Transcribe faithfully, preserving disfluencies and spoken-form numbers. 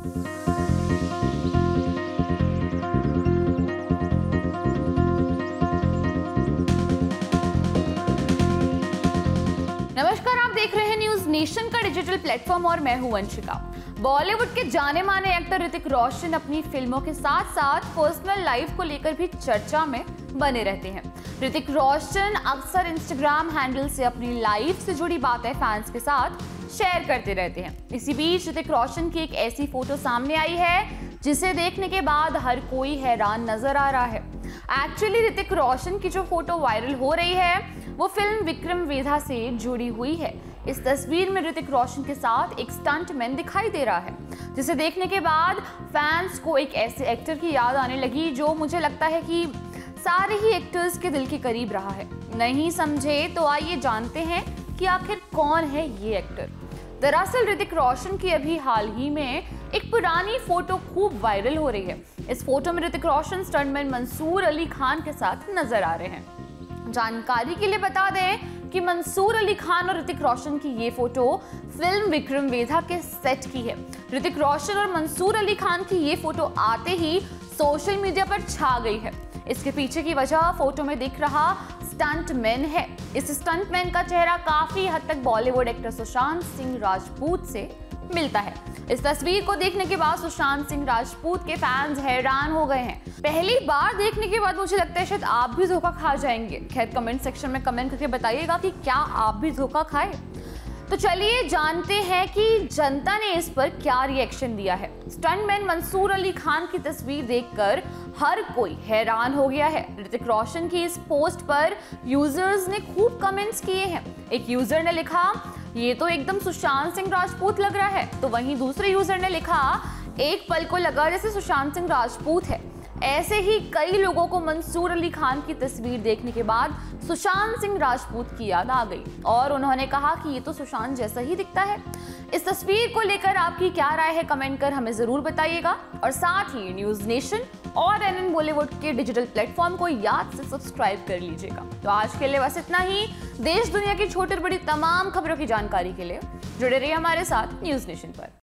नमस्कार, आप देख रहे हैं न्यूज नेशन का डिजिटल प्लेटफॉर्म और मैं हूं वंशिका। बॉलीवुड के जाने माने एक्टर ऋतिक रोशन अपनी फिल्मों के साथ साथ पर्सनल लाइफ को लेकर भी चर्चा में बने रहते हैं। ऋतिक रोशन अक्सर इंस्टाग्राम हैंडल से अपनी लाइफ से जुड़ी बातें फैंस के साथ शेयर करते रहते हैं। इसी बीच ऋतिक रोशन की एक ऐसी फोटो सामने आई है जिसे देखने के बाद हर कोई हैरान नजर आ रहा है। एक्चुअली ऋतिक रोशन की जो फोटो वायरल हो रही है वो फिल्म विक्रम वेधा से जुड़ी हुई है। इस तस्वीर में ऋतिक रोशन के साथ एक स्टंटमैन दिखाई दे रहा है, जिसे देखने के बाद फैंस को एक ऐसे एक्टर की याद आने लगी जो मुझे लगता है कि सारे ही एक्टर्स के दिल के करीब रहा है। नहीं समझे तो आइए जानते हैं कि आखिर कौन है ये एक्टर। दरअसल ऋतिक रोशन की अभी हाल ही में एक पुरानी फोटो खूब वायरल हो रही है। इस फोटो में ऋतिक रोशन स्टंटमैन मंसूर अली खान के साथ नजर आ रहे हैं। जानकारी के लिए बता दें कि मंसूर अली खान और ऋतिक रोशन की ये फोटो फिल्म विक्रम वेधा के सेट की है। ऋतिक रोशन और मंसूर अली खान की ये फोटो आते ही सोशल मीडिया पर छा गई है। इसके पीछे की वजह फोटो में दिख रहा स्टंटमैन है। इस स्टंटमैन का चेहरा काफी हद तक बॉलीवुड एक्टर सुशांत सिंह राजपूत से मिलता है। इस तस्वीर को देखने के बाद सुशांत सिंह राजपूत के फैंस हैरान हो गए हैं। पहली बार देखने के बाद मुझे लगता है शायद आप भी धोखा खा जाएंगे। खैर, कमेंट सेक्शन में कमेंट करके बताइएगा कि क्या आप भी धोखा खाए। तो चलिए जानते हैं कि जनता ने इस पर क्या रिएक्शन दिया है। स्टंटमैन मंसूर अली खान की तस्वीर देखकर हर कोई हैरान हो गया है। ऋतिक रोशन की इस पोस्ट पर यूजर्स ने खूब कमेंट्स किए हैं। एक यूजर ने लिखा, ये तो एकदम सुशांत सिंह राजपूत लग रहा है। तो वहीं दूसरे यूजर ने लिखा, एक पल को लगा जैसे सुशांत सिंह राजपूत है। ऐसे ही कई लोगों को मंसूर अली खान की तस्वीर देखने के बाद सुशांत सिंह राजपूत की याद आ गई और उन्होंने कहा कि ये तो सुशांत जैसा ही दिखता है। इस तस्वीर को लेकर आपकी क्या राय है, कमेंट कर हमें जरूर बताइएगा। और साथ ही न्यूज नेशन और एनएन बॉलीवुड के डिजिटल प्लेटफॉर्म को याद से सब्सक्राइब कर लीजिएगा। तो आज के लिए बस इतना ही। देश दुनिया की छोटी बड़ी तमाम खबरों की जानकारी के लिए जुड़े रहिए हमारे साथ न्यूज नेशन पर।